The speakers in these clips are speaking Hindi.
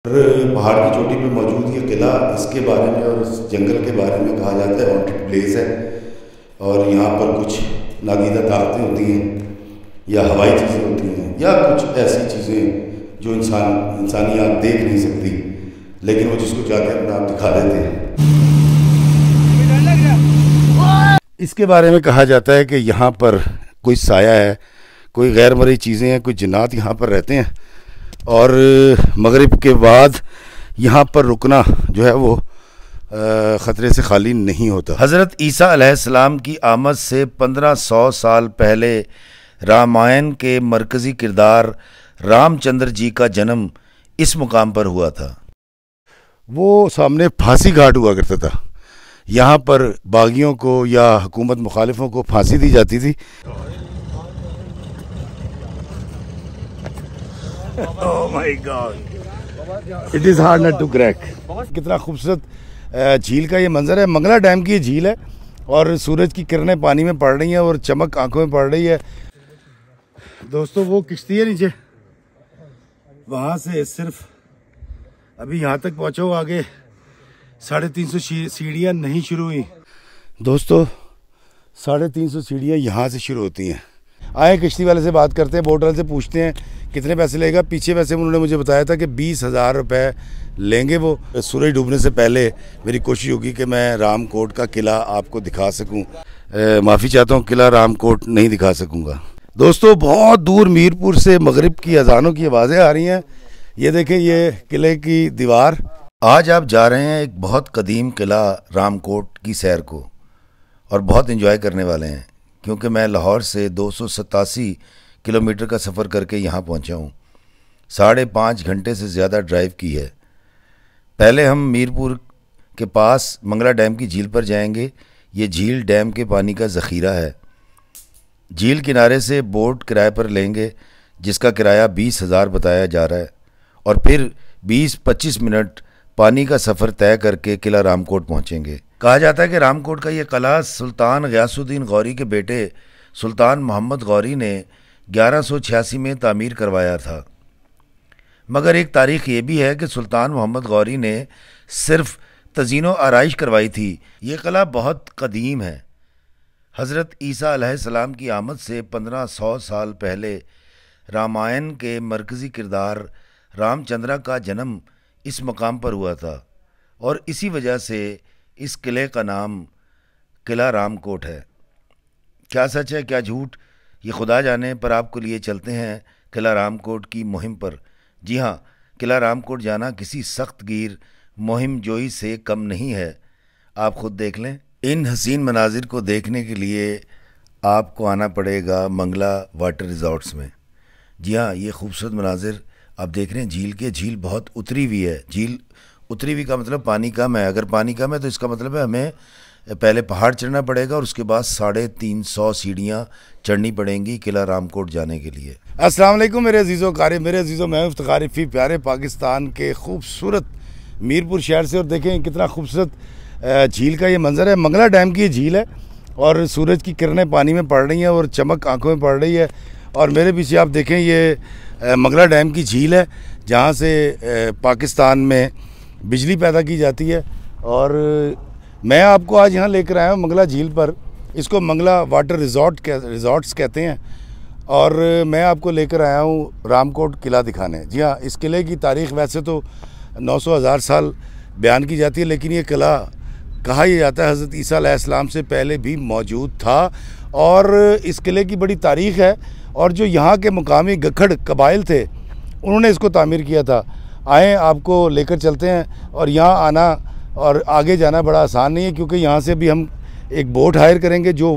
पहाड़ की चोटी पे मौजूद ये किला, इसके बारे में और इस जंगल के बारे में कहा जाता है हॉन्टेड प्लेस है। और यहाँ पर कुछ नागीदा ताकतें होती हैं या हवाई चीज़ें होती हैं या कुछ ऐसी चीज़ें जो इंसानी आँख देख नहीं सकती, लेकिन वो जिसको जाके अपना आप दिखा देते हैं। इसके बारे में कहा जाता है कि यहाँ पर कोई साया है, कोई गैर मरी चीज़ें हैं, कोई जिन्नात यहाँ पर रहते हैं और मगरिब के बाद यहाँ पर रुकना जो है वो ख़तरे से खाली नहीं होता। हज़रत ईसा अलैहिस्सलाम की आमद से 1500 साल पहले रामायण के मरकज़ी किरदार रामचंद्र जी का जन्म इस मुकाम पर हुआ था। वो सामने फांसी घाट हुआ करता था, यहाँ पर बागियों को या हुकूमत मुखालिफों को फांसी दी जाती थी। Oh my God! It is hard not to crack. कितना खूबसूरत झील का ये मंजर है। मंगला डैम की ये झील है और सूरज की किरणें पानी में पड़ रही हैं और चमक आंखों में पड़ रही है। दोस्तों वो किश्ती है नीचे, वहाँ से सिर्फ अभी यहाँ तक पहुँचो, आगे 350 सीढ़ियाँ नहीं शुरू हुई। दोस्तों 350 सीढ़ियाँ यहाँ से शुरू होती हैं। आए किश्ती वाले से बात करते हैं, बोट वाले से पूछते हैं कितने पैसे लेगा। पीछे वैसे उन्होंने मुझे बताया था कि 20,000 रुपये लेंगे वो। सूरज डूबने से पहले मेरी कोशिश होगी कि मैं रामकोट का किला आपको दिखा सकूं। माफ़ी चाहता हूं, किला रामकोट नहीं दिखा सकूंगा। दोस्तों बहुत दूर मीरपुर से मगरिब की अजानों की आवाज़ें आ रही हैं। ये देखें, ये किले की दीवार। आज आप जा रहे हैं एक बहुत कदीम किला रामकोट की सैर को और बहुत इंजॉय करने वाले हैं, क्योंकि मैं लाहौर से 287 किलोमीटर का सफ़र करके यहाँ पहुँचा हूँ। 5.5 घंटे से ज़्यादा ड्राइव की है। पहले हम मीरपुर के पास मंगला डैम की झील पर जाएंगे। ये झील डैम के पानी का ज़ख़ीरा है। झील किनारे से बोट किराए पर लेंगे, जिसका किराया 20,000 बताया जा रहा है, और फिर 20-25 मिनट पानी का सफ़र तय करके किला रामकोट पहुँचेंगे। कहा जाता है कि रामकोट का ये किला सुल्तान ग़ियासुद्दीन गौरी के बेटे सुल्तान मोहम्मद गौरी ने 1186 में तामीर करवाया था। मगर एक तारीख़ ये भी है कि सुल्तान मोहम्मद गौरी ने सिर्फ तज़ीनो आराइश करवाई थी। ये किला बहुत कदीम है। हज़रत ईसा अलैहिस्सलाम की आमद से 1500 साल पहले रामायण के मरकज़ी किरदार रामचंद्र का जन्म इस मकाम पर हुआ था और इसी वजह से इस किले का नाम किला रामकोट है। क्या सच है क्या झूठ ये खुदा जाने, पर आपको लिए चलते हैं किला रामकोट की मुहिम पर। जी हाँ, किला रामकोट जाना किसी सख्त गिर मुहिम जोई से कम नहीं है। आप खुद देख लें। इन हसीन मनाजिर को देखने के लिए आपको आना पड़ेगा मंगला वाटर रिज़ॉर्ट्स में। जी हाँ, ये खूबसूरत मनाजिर आप देख रहे हैं झील के। झील बहुत उतरी हुई है। झील उतरी हुई का मतलब पानी कम है। अगर पानी कम है तो इसका मतलब है हमें पहले पहाड़ चढ़ना पड़ेगा और उसके बाद 350 सीढ़ियाँ चढ़नी पड़ेंगी किला रामकोट जाने के लिए। अस्सलाम वालेकुम मेरे अजीज़ों कारी, मेरे अजीज़ों, मैं इफ्तिखार रफ़ी प्यारे पाकिस्तान के खूबसूरत मीरपुर शहर से। और देखें कितना खूबसूरत झील का ये मंजर है। मंगला डैम की ये झील है और सूरज की किरणें पानी में पड़ रही हैं और चमक आंखों में पड़ रही है। और मेरे पीछे आप देखें, ये मंगला डैम की झील है जहाँ से पाकिस्तान में बिजली पैदा की जाती है। और मैं आपको आज यहाँ लेकर आया हूँ मंगला झील पर। इसको मंगला वाटर रिज़ॉर्ट्स कहते हैं। और मैं आपको लेकर आया हूँ रामकोट किला दिखाने। जी हाँ, इस किले की तारीख़ वैसे तो 900,000 साल बयान की जाती है, लेकिन ये किला कहा यह जाता है हज़रत ईसा अलैहिस्सलाम से पहले भी मौजूद था। और इस किले की बड़ी तारीख़ है और जो यहाँ के मुकामी गखड़ कबाइल थे उन्होंने इसको तामीर किया था। आए आपको लेकर चलते हैं। और यहाँ आना और आगे जाना बड़ा आसान नहीं है, क्योंकि यहाँ से भी हम एक बोट हायर करेंगे जो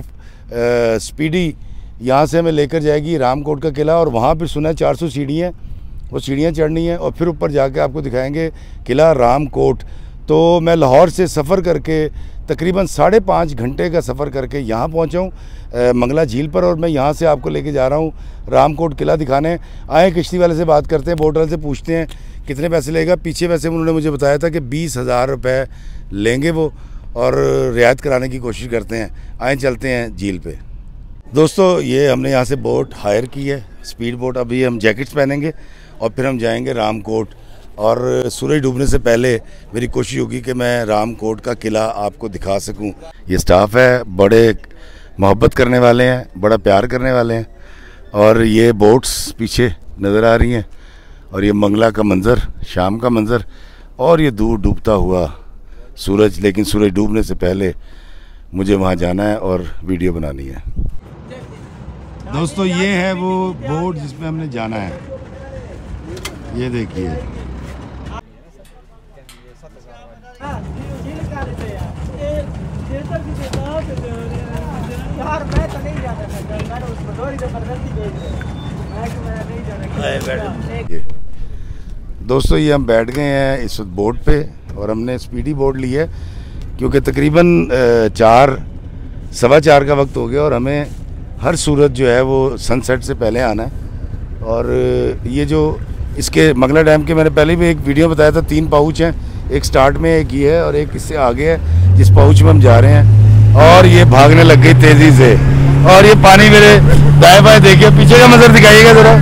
स्पीडी यहाँ से हमें लेकर जाएगी रामकोट का किला। और वहाँ पर सुना है 400 सीढ़ियाँ, वो सीढ़ियाँ चढ़नी है और फिर ऊपर जाके आपको दिखाएंगे किला रामकोट। तो मैं लाहौर से सफ़र करके तकरीबन 5.5 घंटे का सफ़र करके यहाँ पहुँचा हूँ मंगला झील पर, और मैं यहाँ से आपको लेके जा रहा हूँ रामकोट किला दिखाने। आए किश्ती वाले से बात करते हैं, बोट वाले से पूछते हैं कितने पैसे लेगा। पीछे वैसे उन्होंने मुझे बताया था कि 20,000 रुपये लेंगे वो, और रियायत कराने की कोशिश करते हैं। आए चलते हैं झील पे। दोस्तों ये हमने यहाँ से बोट हायर की है, स्पीड बोट। अभी हम जैकेट्स पहनेंगे और फिर हम जाएंगे रामकोट और सूरज डूबने से पहले मेरी कोशिश होगी कि मैं रामकोट का किला आपको दिखा सकूं। ये स्टाफ है, बड़े मोहब्बत करने वाले हैं, बड़ा प्यार करने वाले हैं। और ये बोट्स पीछे नज़र आ रही हैं और ये मंगला का मंज़र, शाम का मंज़र, और ये दूर डूबता हुआ सूरज। लेकिन सूरज डूबने से पहले मुझे वहाँ जाना है और वीडियो बनानी है। दोस्तों ये है वो बोट जिसमें हमने जाना है, ये देखिए। दोस्तों ये हम बैठ गए हैं इस बोट पे और हमने स्पीडी बोट ली है क्योंकि तकरीबन 4 का वक्त हो गया और हमें हर सूरत जो है वो सनसेट से पहले आना है। और ये जो इसके मंगला डैम के मैंने पहले भी एक वीडियो बताया था, 3 पाउच हैं, एक स्टार्ट में, एक ये है और एक इससे आगे है जिस पाउच में हम जा रहे हैं। और ये भागने लग गई तेज़ी से और ये पानी मेरे दाएं बाएं देखिए, पीछे का मंजर दिखाइएगा ज़रा।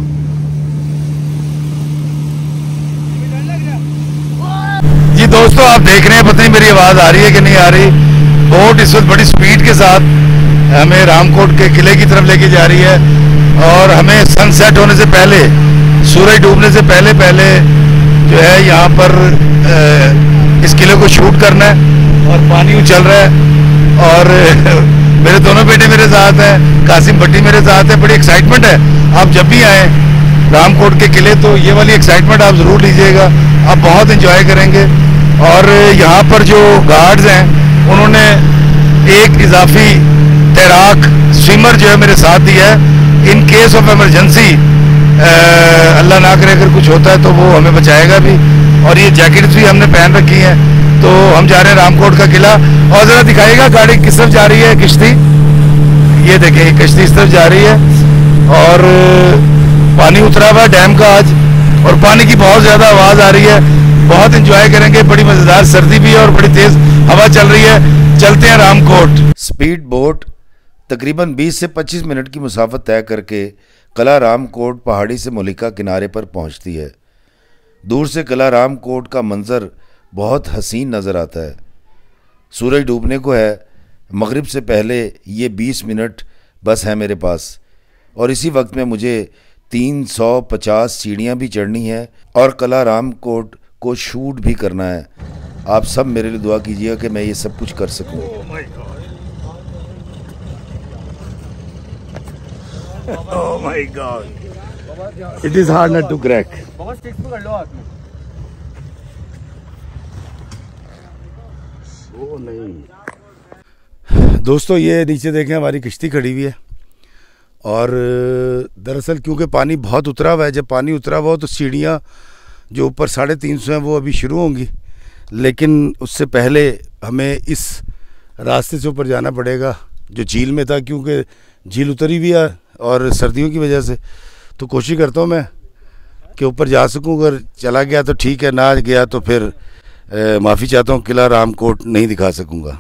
जी दोस्तों आप देख रहे हैं, पता नहीं मेरी आवाज़ आ रही है कि नहीं आ रही। बोट इस वक्त बड़ी स्पीड के साथ हमें रामकोट के किले की तरफ लेके जा रही है और हमें सनसेट होने से पहले, सूरज डूबने से पहले पहले जो है यहाँ पर इस किले को शूट करना है। और पानी उछल रहा है और मेरे दोनों बेटे मेरे साथ हैं, कासिम भट्टी मेरे साथ है। बड़ी एक्साइटमेंट है। आप जब भी आएँ रामकोट के किले तो ये वाली एक्साइटमेंट आप ज़रूर लीजिएगा, आप बहुत इंजॉय करेंगे। और यहाँ पर जो गार्ड्स हैं उन्होंने एक इजाफी तैराक स्विमर जो है मेरे साथ दिया है। In case of emergency Allah ना करे अगर कुछ होता है तो वो हमें बचाएगा भी। और ये जैकेट्स भी हमने पहन रखी हैं। तो हम जा रहे हैं रामकोट का किला। और ज़रा दिखाइएगा गाड़ी किस तरफ जा रही है, किश्ती, ये देखें किश्ती इस तरफ जा रही है। और पानी उतरा हुआ डैम का आज और पानी की बहुत ज़्यादा आवाज़ आ रही है। बहुत इंजॉय करेंगे, बड़ी मज़ेदार सर्दी भी है और बड़ी तेज़ हवा चल रही है। चलते हैं रामकोट। स्पीड बोट तकरीबन 20 से 25 मिनट की मुसाफत तय करके किला रामकोट पहाड़ी से मुलिका किनारे पर पहुंचती है। दूर से किला रामकोट का मंजर बहुत हसीन नज़र आता है। सूरज डूबने को है, मगरिब से पहले ये 20 मिनट बस है मेरे पास और इसी वक्त में मुझे 350 सीढ़ियाँ भी चढ़नी है और किला रामकोट को शूट भी करना है। आप सब मेरे लिए दुआ कीजिएगा कि मैं ये सब कुछ कर सकूं। Oh my God! It is hard not to crack. दोस्तों ये नीचे देखें हमारी किश्ती खड़ी हुई है और दरअसल क्योंकि पानी बहुत उतरा हुआ है, जब पानी उतरा हुआ हो तो सीढ़ियाँ जो ऊपर 350 हैं वो अभी शुरू होंगी, लेकिन उससे पहले हमें इस रास्ते से ऊपर जाना पड़ेगा जो झील में था, क्योंकि झील उतरी हुई है और सर्दियों की वजह से। तो कोशिश करता हूँ मैं कि ऊपर जा सकूँ। अगर चला गया तो ठीक है, ना गया तो फिर माफ़ी चाहता हूँ, किला रामकोट नहीं दिखा सकूँगा।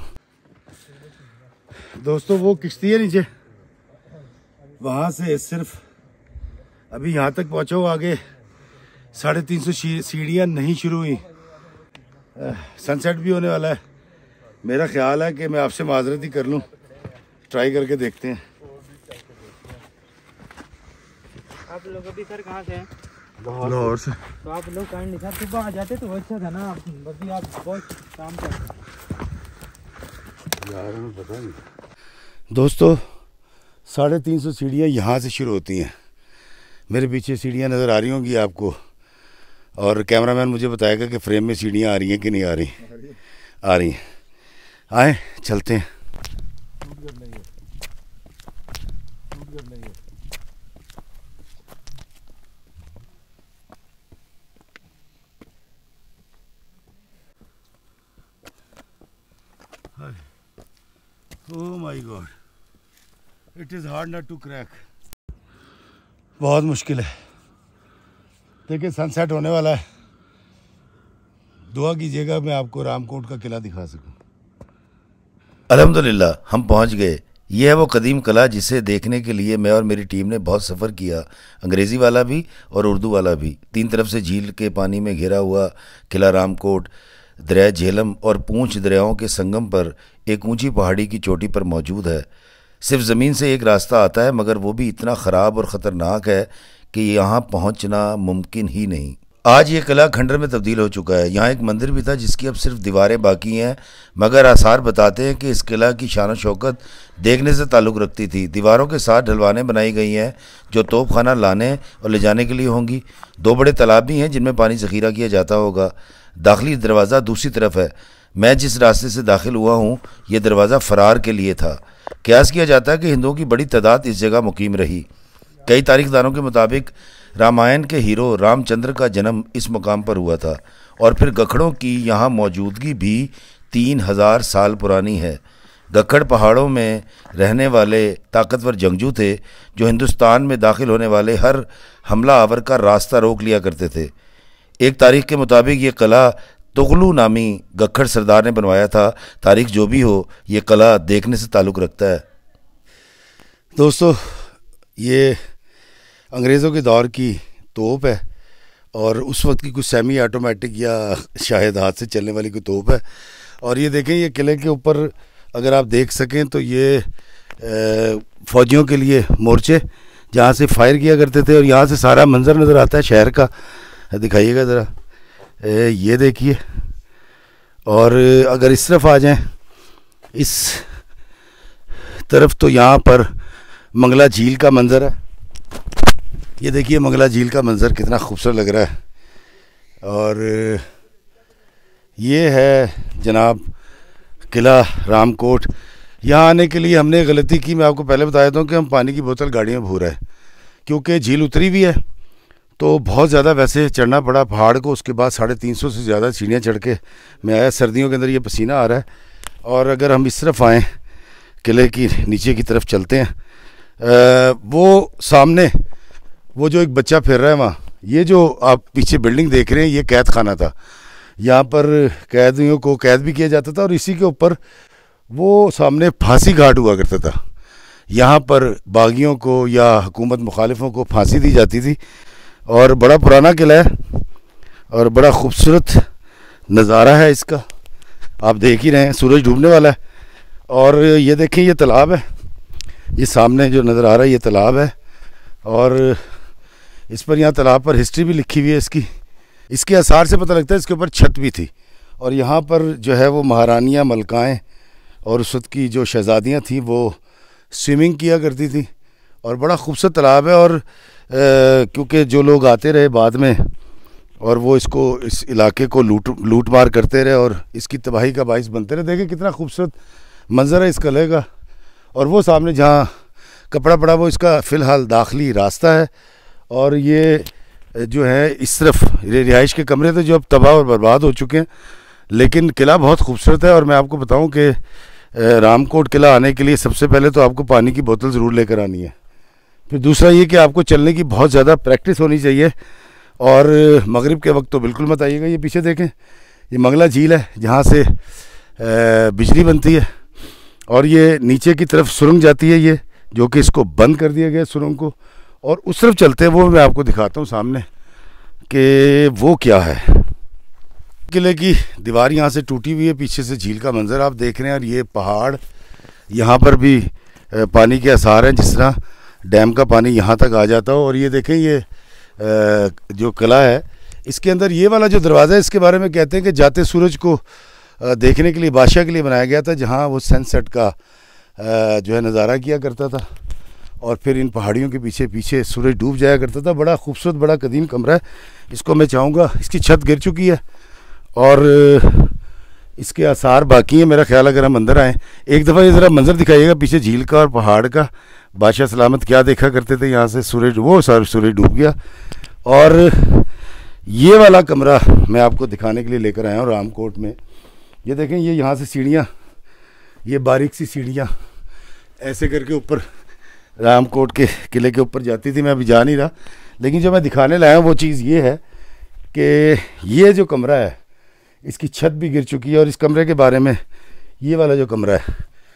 दोस्तों वो किश्ती है नीचे, वहाँ से सिर्फ अभी यहाँ तक पहुँचा हूँ, आगे 350 सीढ़ियाँ नहीं शुरू हुई। सनसेट भी होने वाला है। मेरा ख्याल है कि मैं आपसे माजरत ही कर लूँ, ट्राई करके देखते हैं। आप लोग अभी सर कहाँ से हैं? लाहौर से। तो आप लोग काइंडली सर सुबह आ जाते तो अच्छा था ना, अभी आप बहुत काम कर यार हमें पता नहीं। दोस्तों 350 सीढ़ियाँ यहाँ से शुरू होती हैं। मेरे पीछे सीढ़ियाँ नज़र आ रही होंगी आपको और कैमरामैन मुझे बताएगा कि फ्रेम में सीढ़ियाँ आ रही हैं कि नहीं आ रही। आ रही हैं। आए चलते हैं। Oh my God, it is hard not to crack. बहुत मुश्किल है। देखिए सनसेट होने वाला है, दुआ कीजिएगा मैं आपको रामकोट का किला दिखा सकूं। अल्हम्दुलिल्लाह हम पहुंच गए। यह है वो कदीम किला जिसे देखने के लिए मैं और मेरी टीम ने बहुत सफ़र किया, अंग्रेज़ी वाला भी और उर्दू वाला भी। 3 तरफ से झील के पानी में घिरा हुआ किला रामकोट दरिया झेलम और पूंछ दरियाओं के संगम पर एक ऊंची पहाड़ी की चोटी पर मौजूद है। सिर्फ ज़मीन से एक रास्ता आता है, मगर वो भी इतना ख़राब और ख़तरनाक है कि यहाँ पहुँचना मुमकिन ही नहीं। आज ये किला खंडर में तब्दील हो चुका है। यहाँ एक मंदिर भी था जिसकी अब सिर्फ दीवारें बाकी हैं, मगर आसार बताते हैं कि इस किला की शान शौकत देखने से ताल्लुक़ रखती थी। दीवारों के साथ ढलवानें बनाई गई हैं जो तोप खाना लाने और ले जाने के लिए होंगी। 2 बड़े तालाब भी हैं जिनमें पानी ज़ख़ीरा किया जाता होगा। दाखिली दरवाज़ा दूसरी तरफ है। मैं जिस रास्ते से दाखिल हुआ हूँ, ये दरवाज़ा फ़रार के लिए था। क़यास किया जाता है कि हिंदुओं की बड़ी तादाद इस जगह मुकीम रही। कई तारीखदानों के मुताबिक रामायण के हीरो रामचंद्र का जन्म इस मकाम पर हुआ था, और फिर गखड़ों की यहाँ मौजूदगी भी 3000 साल पुरानी है। गखड़ पहाड़ों में रहने वाले ताकतवर जंगजू थे जो हिंदुस्तान में दाखिल होने वाले हर हमला आवर का रास्ता रोक लिया करते थे। एक तारीख के मुताबिक ये किला तुगलू नामी गखड़ सरदार ने बनवाया था। तारीख जो भी हो, ये किला देखने से ताल्लुक़ रखता है। दोस्तों, ये अंग्रेज़ों के दौर की तोप है और उस वक्त की कुछ सेमी ऑटोमेटिक या शायद हाथ से चलने वाली कोई तोप है। और ये देखें, ये किले के ऊपर अगर आप देख सकें तो ये फ़ौजियों के लिए मोर्चे जहाँ से फायर किया करते थे, और यहाँ से सारा मंज़र नज़र आता है शहर का। दिखाइएगा ज़रा, ये देखिए। और अगर इस तरफ आ जाएं, इस तरफ, तो यहाँ पर मंगला झील का मंज़र है। ये देखिए मंगला झील का मंज़र कितना खूबसूरत लग रहा है। और ये है जनाब किला रामकोट। यहाँ आने के लिए हमने गलती की, मैं आपको पहले बताया था कि हम पानी की बोतल गाड़ी में भर रहे हैं, क्योंकि झील उतरी भी है तो बहुत ज़्यादा वैसे चढ़ना पड़ा पहाड़ को। उसके बाद 350 से ज़्यादा सीढ़ियाँ चढ़ के मैं आया। सर्दियों के अंदर ये पसीना आ रहा है। और अगर हम इस तरफ आएँ, किले की नीचे की तरफ चलते हैं, वो सामने वो जो एक बच्चा फिर रहा है वहाँ, ये जो आप पीछे बिल्डिंग देख रहे हैं, ये कैद खाना था। यहाँ पर कैदियों को कैद भी किया जाता था, और इसी के ऊपर वो सामने फांसी घाट हुआ करता था। यहाँ पर बागियों को या हुकूमत मुखालिफों को फांसी दी जाती थी। और बड़ा पुराना किला है और बड़ा खूबसूरत नज़ारा है इसका, आप देख ही रहे हैं। सूरज डूबने वाला है। और ये देखें, ये तालाब है, ये सामने जो नज़र आ रहा है ये तालाब है। और इस पर, यहाँ तालाब पर हिस्ट्री भी लिखी हुई है इसकी। इसके आसार से पता लगता है इसके ऊपर छत भी थी। और यहाँ पर जो है वो महारानियाँ, मलकाएँ और उस वक्त की जो शहज़ादियाँ थीं वो स्विमिंग किया करती थी। और बड़ा खूबसूरत तालाब है। और क्योंकि जो लोग आते रहे बाद में और वो इस इलाके को लूट मार करते रहे और इसकी तबाही का बाइस बनते रहे। देखिए कितना खूबसूरत मंज़र है इस किले का। और वो सामने जहाँ कपड़ा पड़ा वो इसका फ़िलहाल दाखिली रास्ता है। और ये जो है इस तरफ ये रिहाइश के कमरे थे जो अब तबाह और बर्बाद हो चुके हैं, लेकिन किला बहुत खूबसूरत है। और मैं आपको बताऊं कि रामकोट किला आने के लिए सबसे पहले तो आपको पानी की बोतल ज़रूर लेकर आनी है। फिर दूसरा ये कि आपको चलने की बहुत ज़्यादा प्रैक्टिस होनी चाहिए। और मगरिब के वक्त तो बिल्कुल मत आइएगा। ये पीछे देखें, ये मंगला झील है जहाँ से बिजली बनती है। और ये नीचे की तरफ सुरंग जाती है, ये जो कि इसको बंद कर दिया गया सुरंग को। और उस तरफ चलते हैं, वो मैं आपको दिखाता हूँ सामने कि वो क्या है। किले की दीवार यहाँ से टूटी हुई है, पीछे से झील का मंज़र आप देख रहे हैं। और ये पहाड़, यहाँ पर भी पानी के आसार हैं, जिस तरह डैम का पानी यहाँ तक आ जाता हो। और ये देखें, ये जो किला है इसके अंदर ये वाला जो दरवाज़ा है, इसके बारे में कहते हैं कि जाते सूरज को देखने के लिए बादशाह के लिए बनाया गया था, जहाँ वो सनसेट का जो है नज़ारा किया करता था। और फिर इन पहाड़ियों के पीछे पीछे सूरज डूब जाया करता था। बड़ा खूबसूरत, बड़ा कदीम कमरा है। इसको मैं चाहूँगा, इसकी छत गिर चुकी है और इसके आसार बाकी हैं मेरा ख्याल। अगर हम अंदर आएँ, एक दफ़ा ये ज़रा मंज़र दिखाइएगा पीछे झील का और पहाड़ का। बादशाह सलामत क्या देखा करते थे यहाँ से, सूरज डूब गया। और ये वाला कमरा मैं आपको दिखाने के लिए लेकर आया हूँ रामकोट में। ये देखें, ये यहाँ से सीढ़ियाँ, ये बारीक सी सीढ़ियाँ ऐसे करके ऊपर रामकोट के किले के ऊपर जाती थी। मैं अभी जा नहीं रहा, लेकिन जो मैं दिखाने लाया हूँ वो चीज़ ये है कि ये जो कमरा है इसकी छत भी गिर चुकी है। और इस कमरे के बारे में, ये वाला जो कमरा है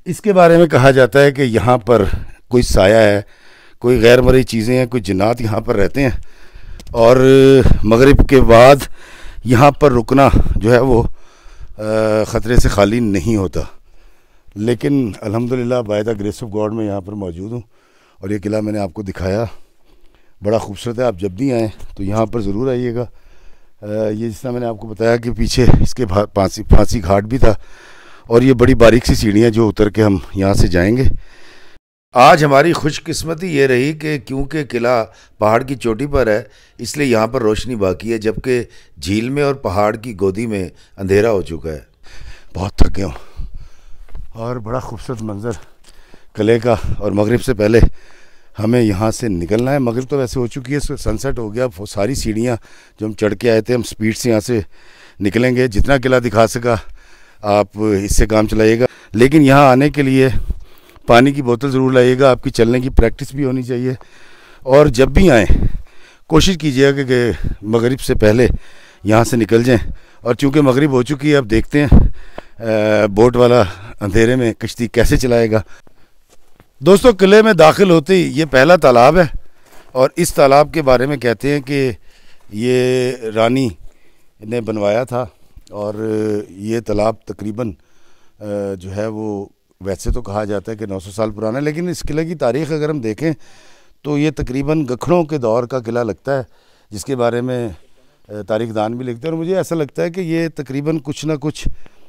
इसके बारे में कहा जाता है कि यहाँ पर कोई साया है, कोई गैर मरई चीज़ें हैं, कोई जिन्नात यहाँ पर रहते हैं और मगरिब के बाद यहाँ पर रुकना जो है वो ख़तरे से खाली नहीं होता। लेकिन अल्हम्दुलिल्लाह by the grace of God मैं यहाँ पर मौजूद हूँ और ये किला मैंने आपको दिखाया, बड़ा खूबसूरत है। आप जब भी आएँ तो यहाँ पर ज़रूर आइएगा। ये जिस तरह मैंने आपको बताया कि पीछे इसके फांसी घाट भी था और ये बड़ी बारीक सी सीढ़ियाँ जो उतर के हम यहाँ से जाएंगे। आज हमारी खुशकिस्मती ये रही कि क्योंकि किला पहाड़ की चोटी पर है इसलिए यहाँ पर रोशनी बाकी है, जबकि झील में और पहाड़ की गोदी में अंधेरा हो चुका है। बहुत थक गया हूँ और बड़ा खूबसूरत मंज़र किले का। और मगरिब से पहले हमें यहाँ से निकलना है। मगरिब तो वैसे हो चुकी है, सनसेट हो गया। वो सारी सीढ़ियाँ जो हम चढ़ के आए थे, हम स्पीड से यहाँ से निकलेंगे। जितना किला दिखा सका आप इससे काम चलाइएगा, लेकिन यहाँ आने के लिए पानी की बोतल ज़रूर लाइएगा। आपकी चलने की प्रैक्टिस भी होनी चाहिए और जब भी आएँ कोशिश कीजिएगा कि मगरिब से पहले यहाँ से निकल जाएँ। और चूँकि मगरिब हो चुकी है, अब देखते हैं बोट वाला अंधेरे में कश्ती कैसे चलाएगा। दोस्तों, किले में दाखिल होते ही ये पहला तालाब है और इस तालाब के बारे में कहते हैं कि ये रानी ने बनवाया था और ये तालाब तकरीबन जो है वो वैसे तो कहा जाता है कि 900 साल पुराना है, लेकिन इस किले की तारीख़ अगर हम देखें तो ये तकरीबन गखड़ों के दौर का किला लगता है, जिसके बारे में तारीख़दान भी लिखते हैं। और मुझे ऐसा लगता है कि ये तकरीबन कुछ ना कुछ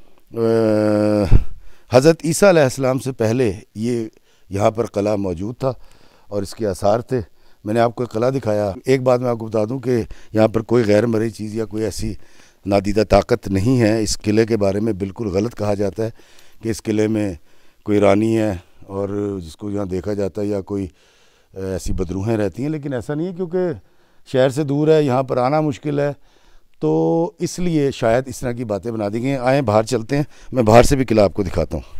हज़रत ईसा अलैहिस्सलाम से पहले ये यहाँ पर किला मौजूद था और इसके आसार थे। मैंने आपको एक किला दिखाया। एक बात मैं आपको बता दूं कि यहाँ पर कोई गैर मरई चीज़ या कोई ऐसी नादीदा ताकत नहीं है। इस किले के बारे में बिल्कुल गलत कहा जाता है कि इस किले में कोई रानी है और जिसको यहाँ देखा जाता है या कोई ऐसी बदरूहें रहती हैं, लेकिन ऐसा नहीं है, क्योंकि शहर से दूर है, यहाँ पर आना मुश्किल है, तो इसलिए शायद इस तरह की बातें बना दी गई हैं। आएँ बाहर चलते हैं, मैं बाहर से भी किला आपको दिखाता हूँ।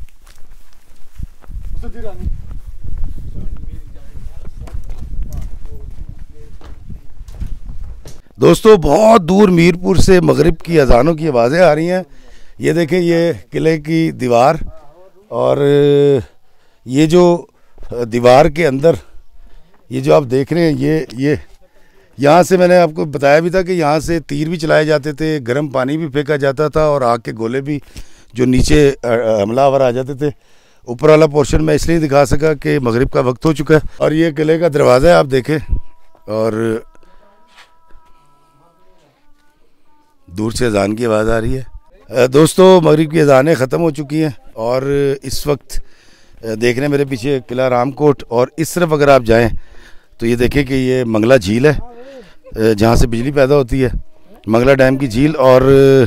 दोस्तों, बहुत दूर मीरपुर से मगरिब की अजानों की आवाज़ें आ रही हैं। ये देखें, ये किले की दीवार और ये जो दीवार के अंदर ये जो आप देख रहे हैं, ये यहाँ से मैंने आपको बताया भी था कि यहाँ से तीर भी चलाए जाते थे, गर्म पानी भी फेंका जाता था और आग के गोले भी जो नीचे हमलावर आ जाते थे। ऊपर वाला पोर्शन मैं इसलिए दिखा सका कि मगरिब का वक्त हो चुका है। और ये किले का दरवाज़ा है, आप देखें, और दूर से अजान की आवाज़ आ रही है। दोस्तों, मगरिब की अजानें ख़त्म हो चुकी हैं और इस वक्त देखने मेरे पीछे किला रामकोट, और इस तरफ अगर आप जाएं तो ये देखें कि ये मंगला झील है जहाँ से बिजली पैदा होती है, मंगला डैम की झील। और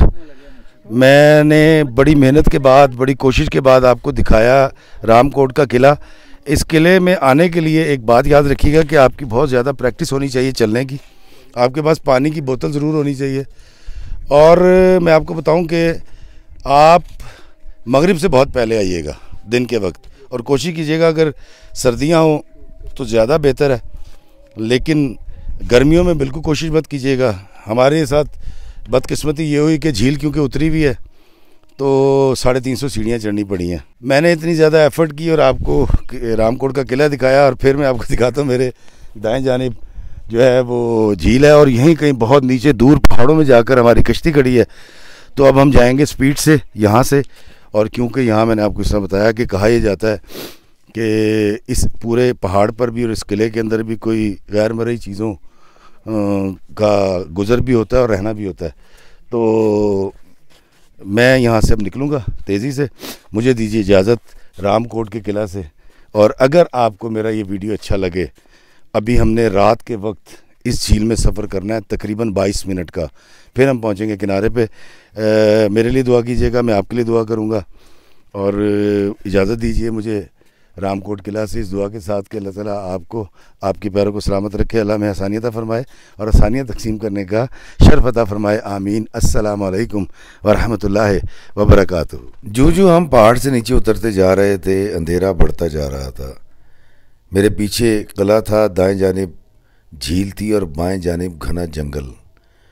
मैंने बड़ी मेहनत के बाद, बड़ी कोशिश के बाद आपको दिखाया रामकोट का किला। इस किले में आने के लिए एक बात याद रखिएगा कि आपकी बहुत ज़्यादा प्रैक्टिस होनी चाहिए चलने की। आपके पास पानी की बोतल ज़रूर होनी चाहिए। और मैं आपको बताऊं कि आप मगरिब से बहुत पहले आइएगा दिन के वक्त, और कोशिश कीजिएगा अगर सर्दियां हो तो ज़्यादा बेहतर है, लेकिन गर्मियों में बिल्कुल कोशिश मत कीजिएगा। हमारे साथ बदकिस्मती ये हुई कि झील क्योंकि उतरी हुई है तो 350 सीढ़ियाँ चढ़नी पड़ी हैं। मैंने इतनी ज़्यादा एफ़र्ट की और आपको रामकोट का किला दिखाया, और फिर मैं आपको दिखाता हूँ मेरे दाएँ जानिब जो है वो झील है और यहीं कहीं बहुत नीचे दूर पहाड़ों में जाकर हमारी कश्ती खड़ी है। तो अब हम जाएंगे स्पीड से यहाँ से, और क्योंकि यहाँ मैंने आपको इस तरह बताया कि कहा यह जाता है कि इस पूरे पहाड़ पर भी और इस किले के अंदर भी कोई गैर मरई चीज़ों का गुज़र भी होता है और रहना भी होता है। तो मैं यहाँ से अब निकलूँगा तेज़ी से। मुझे दीजिए इजाज़त रामकोट के किला से। और अगर आपको मेरा ये वीडियो अच्छा लगे, अभी हमने रात के वक्त इस झील में सफ़र करना है तकरीबन 22 मिनट का, फिर हम पहुंचेंगे किनारे पे। मेरे लिए दुआ कीजिएगा, मैं आपके लिए दुआ करूंगा। और इजाज़त दीजिए मुझे रामकोट किला से इस दुआ के साथ कि अल्लाह ताला आपको, आपके पैरों को सलामत रखे, अल्लाह में आसानियत फरमाए और आसानियत तकसीम करने का शर्फ अता फरमाए। आमीन। अस्सलामु अलैकुम वरहमतुल्लाहि वबरकातुहू। जो हम पहाड़ से नीचे उतरते जा रहे थे, अंधेरा बढ़ता जा रहा था। मेरे पीछे किला था, दाएं जानिब झील थी और बाएं जानिब घना जंगल।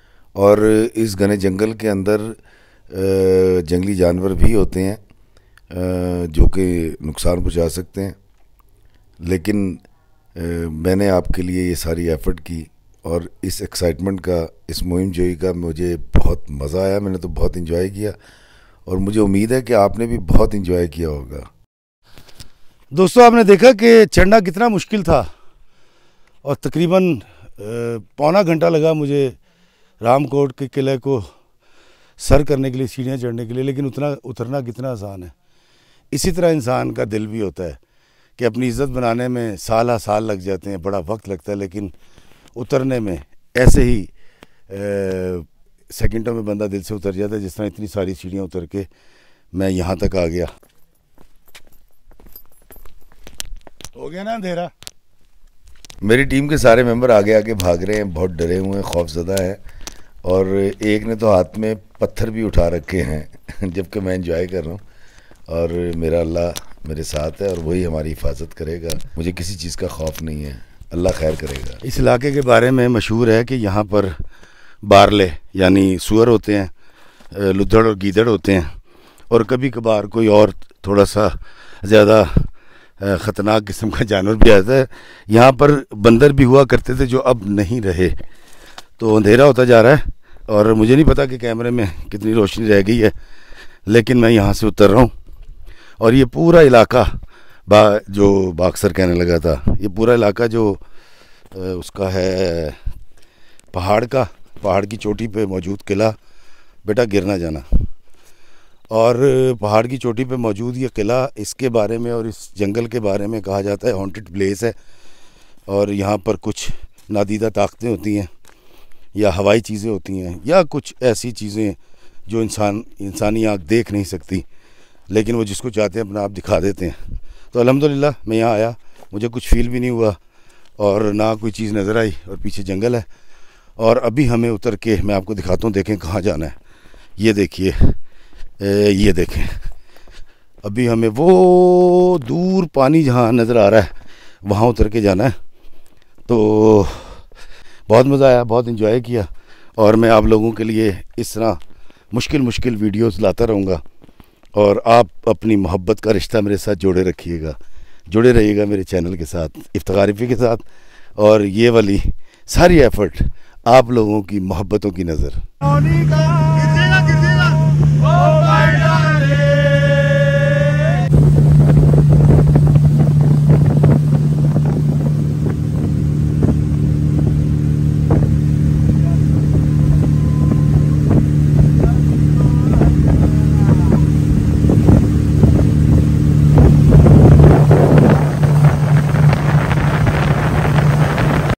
और इस घने जंगल के अंदर जंगली जानवर भी होते हैं, जो कि नुकसान पहुंचा सकते हैं, लेकिन मैंने आपके लिए ये सारी एफ़र्ट की और इस एक्साइटमेंट का, इस मुहिम जोई का मुझे बहुत मज़ा आया। मैंने तो बहुत इंजॉय किया और मुझे उम्मीद है कि आपने भी बहुत इंजॉय किया होगा। दोस्तों, आपने देखा कि चढ़ना कितना मुश्किल था और तकरीबन पौना घंटा लगा मुझे रामकोट के किले को सर करने के लिए, सीढ़ियाँ चढ़ने के लिए, लेकिन उतरना कितना आसान है। इसी तरह इंसान का दिल भी होता है कि अपनी इज़्ज़त बनाने में साल लग जाते हैं, बड़ा वक्त लगता है, लेकिन उतरने में ऐसे ही सेकंडों में बंदा दिल से उतर जाता है। जिस तरह इतनी सारी सीढ़ियाँ उतर के मैं यहाँ तक आ गया। हो गया ना अंधेरा। मेरी टीम के सारे मेंबर आगे आगे भाग रहे हैं, बहुत डरे हुए हैं, खौफजदा हैं, और एक ने तो हाथ में पत्थर भी उठा रखे हैं जबकि मैं एंजॉय कर रहा हूँ। और मेरा अल्लाह मेरे साथ है और वही हमारी हिफाजत करेगा। मुझे किसी चीज़ का खौफ नहीं है, अल्लाह खैर करेगा। इस इलाके के बारे में मशहूर है कि यहाँ पर बारले यानी सुअर होते हैं, लुद्धड़ और गीदड़ होते हैं, और कभी कभार कोई और थोड़ा सा ज़्यादा ख़तरनाक किस्म का जानवर भी आता है। यहाँ पर बंदर भी हुआ करते थे जो अब नहीं रहे। तो अंधेरा होता जा रहा है और मुझे नहीं पता कि कैमरे में कितनी रोशनी रह गई है, लेकिन मैं यहाँ से उतर रहा हूँ और ये पूरा इलाका जो बाक्सर कहने लगा था, ये पूरा इलाका जो उसका है पहाड़ की चोटी पे मौजूद किला, बेटा गिर ना जाना। और पहाड़ की चोटी पे मौजूद ये किला, इसके बारे में और इस जंगल के बारे में कहा जाता है हॉन्टेड प्लेस है, और यहाँ पर कुछ नादीदा ताकतें होती हैं या हवाई चीज़ें होती हैं या कुछ ऐसी चीज़ें जो इंसानी आँख देख नहीं सकती, लेकिन वो जिसको चाहते हैं अपना आप दिखा देते हैं। तो अल्हम्दुलिल्लाह मैं यहाँ आया, मुझे कुछ फील भी नहीं हुआ और ना कोई चीज़ नज़र आई, और पीछे जंगल है। और अभी हमें उतर के मैं आपको दिखाता हूँ, देखें कहाँ जाना है। ये देखिए, ये देखें, अभी हमें वो दूर पानी जहाँ नज़र आ रहा है वहाँ उतर के जाना है। तो बहुत मज़ा आया, बहुत इन्जॉय किया, और मैं आप लोगों के लिए इस तरह मुश्किल वीडियोस लाता रहूँगा, और आप अपनी मोहब्बत का रिश्ता मेरे साथ जोड़े रहिएगा मेरे चैनल के साथ, इफ्तिखार रिफ़ी के साथ। और ये वाली सारी एफ़र्ट आप लोगों की मोहब्बतों की नज़र।